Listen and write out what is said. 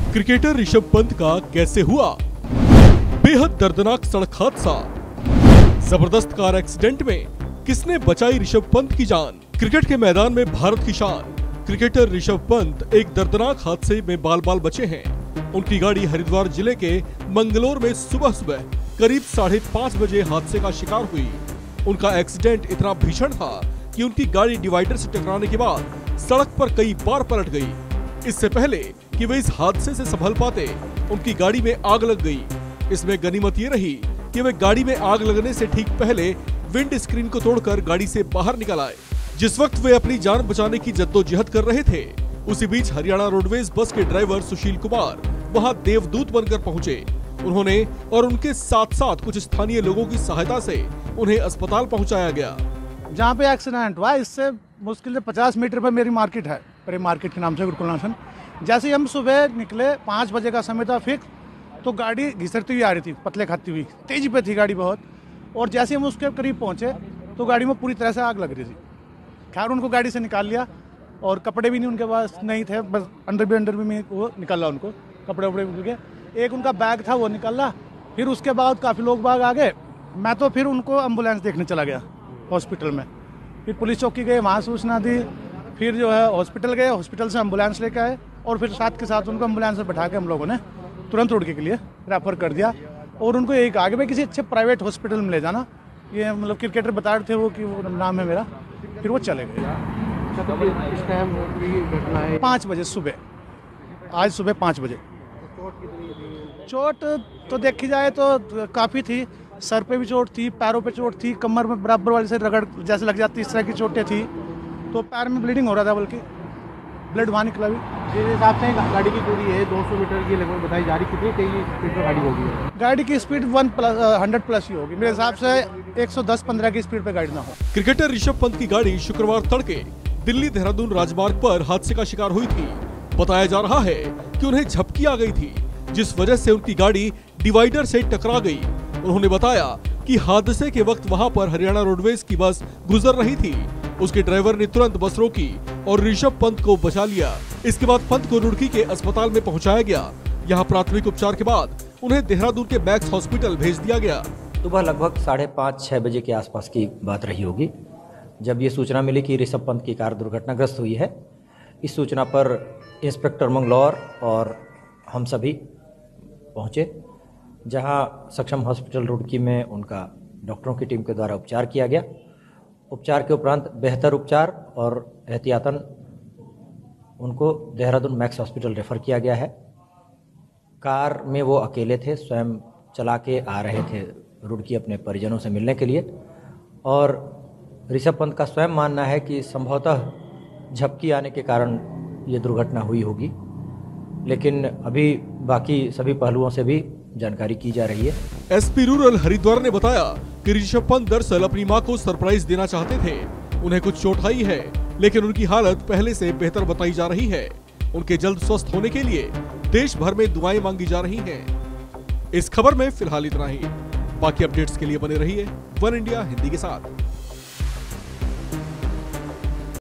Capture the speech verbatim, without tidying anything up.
Cricketer Rishabh Pant का कैसे हुआ बेहद दर्दनाक सड़क हादसा। जबरदस्त कार एक्सीडेंट में किसने बचाई ऋषभ पंत की जान। क्रिकेट के मैदान में भारत की शान क्रिकेटर ऋषभ पंत एक दर्दनाक हादसे में बाल बाल बचे हैं। उनकी गाड़ी हरिद्वार जिले के मंगलोर में सुबह सुबह करीब साढ़े पाँच बजे हादसे का शिकार हुई। उनका एक्सीडेंट इतना भीषण था कि उनकी गाड़ी डिवाइडर से टकराने के बाद सड़क पर कई बार पलट गई। इससे पहले कि वे इस हादसे से संभल पाते, उनकी गाड़ी में आग लग गई। इसमें गनीमत ये रही कि वे गाड़ी में आग लगने से ठीक पहले विंड स्क्रीन को तोड़कर गाड़ी से बाहर निकल आए। जिस वक्त वे अपनी जान बचाने की जद्दोजहद कर रहे थे, उसी बीच हरियाणा रोडवेज बस के ड्राइवर सुशील कुमार वहां देवदूत बनकर पहुंचे। उन्होंने और उनके साथ साथ कुछ स्थानीय लोगों की सहायता से उन्हें अस्पताल पहुंचाया गया। जहाँ पे एक्सीडेंट हुआ इससे मुश्किल से पचास मीटर पर मेरी मार्केट है, मेरी मार्केट के नाम से गुरुकुल नाशन। जैसे ही हम सुबह निकले, पाँच बजे का समय था फिक्स, तो गाड़ी घिसरती हुई आ रही थी, पतले खाती हुई, तेजी पे थी गाड़ी बहुत। और जैसे हम उसके करीब पहुंचे तो गाड़ी में पूरी तरह से आग लग रही थी। खैर उनको गाड़ी से निकाल लिया और कपड़े भी नहीं उनके पास नहीं थे, बस अंडर भी अंडर भी में वो निकाला, उनको कपड़े वपड़े मिल गए। एक उनका बैग था वो निकाला। फिर उसके बाद काफ़ी लोग बाग आ गए। मैं तो फिर उनको एम्बुलेंस देखने चला गया हॉस्पिटल में। फिर पुलिस चौकी गए, वहाँ सूचना दी। फिर जो है हॉस्पिटल गए, हॉस्पिटल से एम्बुलेंस लेकर आए और फिर साथ के साथ उनको एम्बुलेंस में बैठा के हम लोगों ने तुरंत रुड़की के लिए रेफर कर दिया। और उनको एक आगे में किसी अच्छे प्राइवेट हॉस्पिटल में ले जाना, ये मतलब क्रिकेटर बता रहे थे वो कि वो नाम है मेरा। फिर वो चले गए। इस टाइम घटना है पाँच बजे सुबह, आज सुबह पाँच बजे। चोट तो देखी जाए तो काफ़ी थी। सर पे भी चोट थी, पैरों पे चोट थी, कमर में बराबर वाली से रगड़ जैसे लग जाती, इस तरह की चोटें थी। तो पैर में ब्लीडिंग हो रहा था, बल्कि ब्लड वहाँ निकला भी। जिस हिसाब से गाड़ी की दूरी है दो सौ मीटर की लगभग बताई जा रही, कितनी तेजी स्पीड पर गाड़ी होगी? गाड़ी की speed one plus hundred plus ही होगी मेरे हिसाब से। एक सौ दस पंद्रह की स्पीड पे गाड़ी ना हो। क्रिकेटर ऋषभ पंत की गाड़ी शुक्रवार तड़के दिल्ली देहरादून राजमार्ग पर हादसे का शिकार हुई थी। बताया जा रहा है कि उन्हें झपकी आ गई थी, जिस वजह से उनकी गाड़ी डिवाइडर से टकरा गई। उन्होंने बताया कि हादसे के वक्त वहां पर हरियाणा रोडवेज की बस गुजर रही थी। उसके ड्राइवर ने तुरंत बस रोकी और ऋषभ पंत को बचा लिया। इसके बाद पंत को रुड़की के अस्पताल में पहुंचाया गया। यहां प्राथमिक उपचार के बाद उन्हें देहरादून के मैक्स हॉस्पिटल भेज दिया गया। सुबह लगभग साढ़े पाँच छः बजे के आसपास की बात रही होगी, जब ये सूचना मिली कि ऋषभ पंत की कार दुर्घटनाग्रस्त हुई है। इस सूचना पर इंस्पेक्टर मंगलौर और हम सभी पहुंचे, जहां सक्षम हॉस्पिटल रुड़की में उनका डॉक्टरों की टीम के द्वारा उपचार किया गया। उपचार के उपरांत बेहतर उपचार और एहतियातन उनको देहरादून मैक्स हॉस्पिटल रेफर किया गया है। कार में वो अकेले थे, स्वयं चला के आ रहे थे रुड़की अपने परिजनों से मिलने के लिए। और ऋषभ पंत का स्वयं मानना है कि संभवतः झपकी आने के कारण ये दुर्घटना हुई होगी, लेकिन अभी बाकी सभी पहलुओं से भी जानकारी की जा रही है। एसपी रूरल हरिद्वार ने बताया कि ऋषभ पंत दरअसल अपनी मां को सरप्राइज देना चाहते थे। उन्हें कुछ चोट आई है, लेकिन उनकी हालत पहले से बेहतर बताई जा रही है। उनके जल्द स्वस्थ होने के लिए देश भर में दुआएं मांगी जा रही हैं। इस खबर में फिलहाल इतना ही। बाकी अपडेट्स के लिए बने रहिए वन इंडिया हिंदी के साथ।